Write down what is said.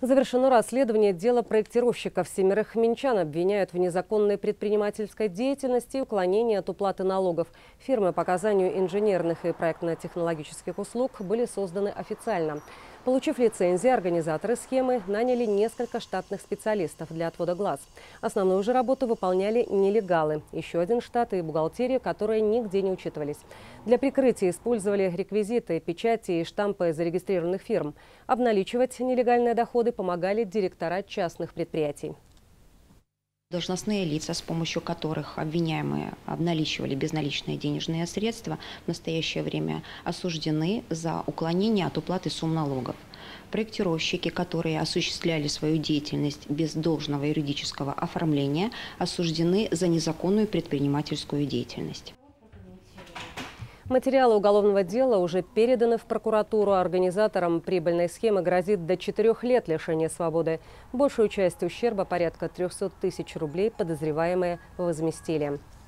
Завершено расследование дела проектировщиков. 7 минчан обвиняют в незаконной предпринимательской деятельности и уклонении от уплаты налогов. Фирмы по оказанию инженерных и проектно-технологических услуг были созданы официально. Получив лицензии, организаторы схемы наняли несколько штатных специалистов для отвода глаз. Основную же работу выполняли нелегалы. Еще один штат и бухгалтерия, которые нигде не учитывались. Для прикрытия использовали реквизиты, печати и штампы зарегистрированных фирм. Обналичивать нелегальные доходы помогали директора частных предприятий. Должностные лица, с помощью которых обвиняемые обналичивали безналичные денежные средства, в настоящее время осуждены за уклонение от уплаты сумм налогов. Проектировщики, которые осуществляли свою деятельность без должного юридического оформления, осуждены за незаконную предпринимательскую деятельность. Материалы уголовного дела уже переданы в прокуратуру. Организаторам прибыльной схемы грозит до 4 лет лишения свободы. Большую часть ущерба, порядка 300 тысяч рублей, подозреваемые возместили.